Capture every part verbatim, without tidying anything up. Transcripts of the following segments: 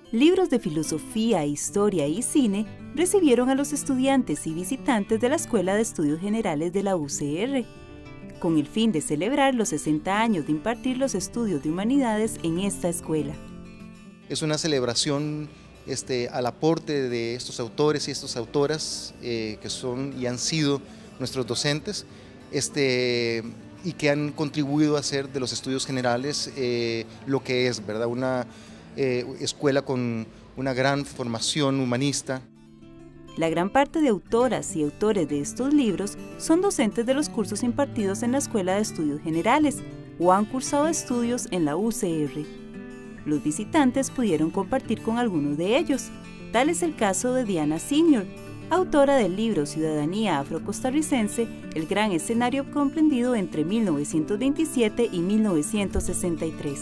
Libros de filosofía, historia y cine recibieron a los estudiantes y visitantes de la Escuela de Estudios Generales de la U C R, con el fin de celebrar los sesenta años de impartir los estudios de humanidades en esta escuela. Es una celebración este, al aporte de estos autores y estas autoras eh, que son y han sido nuestros docentes este, y que han contribuido a hacer de los estudios generales eh, lo que es, ¿verdad? Una eh, escuela con una gran formación humanista. La gran parte de autoras y autores de estos libros son docentes de los cursos impartidos en la Escuela de Estudios Generales o han cursado estudios en la U C R. Los visitantes pudieron compartir con algunos de ellos. Tal es el caso de Diana Senior, autora del libro Ciudadanía Afrocostarricense, el gran escenario comprendido entre mil novecientos veintisiete y mil novecientos sesenta y tres.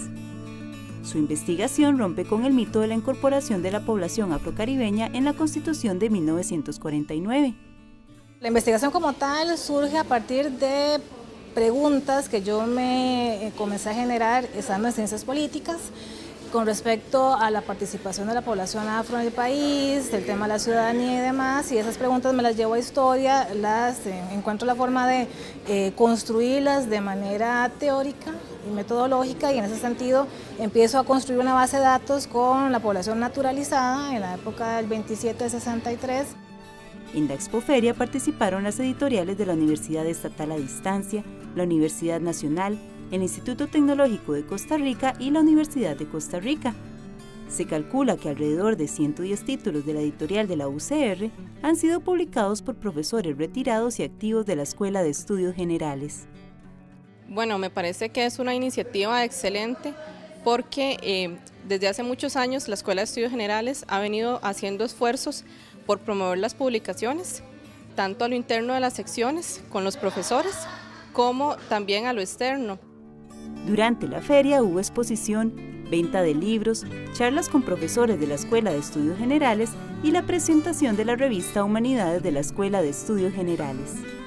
Su investigación rompe con el mito de la incorporación de la población afrocaribeña en la Constitución de mil novecientos cuarenta y nueve. La investigación como tal surge a partir de preguntas que yo me comencé a generar estando en ciencias políticas con respecto a la participación de la población afro en el país, el tema de la ciudadanía y demás, y esas preguntas me las llevo a historia, las eh, encuentro la forma de eh, construirlas de manera teórica y metodológica, y en ese sentido empiezo a construir una base de datos con la población naturalizada en la época del veintisiete sesenta y tres. En la Expoferia participaron las editoriales de la Universidad Estatal a Distancia, la Universidad Nacional, el Instituto Tecnológico de Costa Rica y la Universidad de Costa Rica. Se calcula que alrededor de ciento diez títulos de la editorial de la U C R han sido publicados por profesores retirados y activos de la Escuela de Estudios Generales. Bueno, me parece que es una iniciativa excelente porque eh, desde hace muchos años la Escuela de Estudios Generales ha venido haciendo esfuerzos por promover las publicaciones, tanto a lo interno de las secciones con los profesores, como también a lo externo. Durante la feria hubo exposición, venta de libros, charlas con profesores de la Escuela de Estudios Generales y la presentación de la revista Humanidades de la Escuela de Estudios Generales.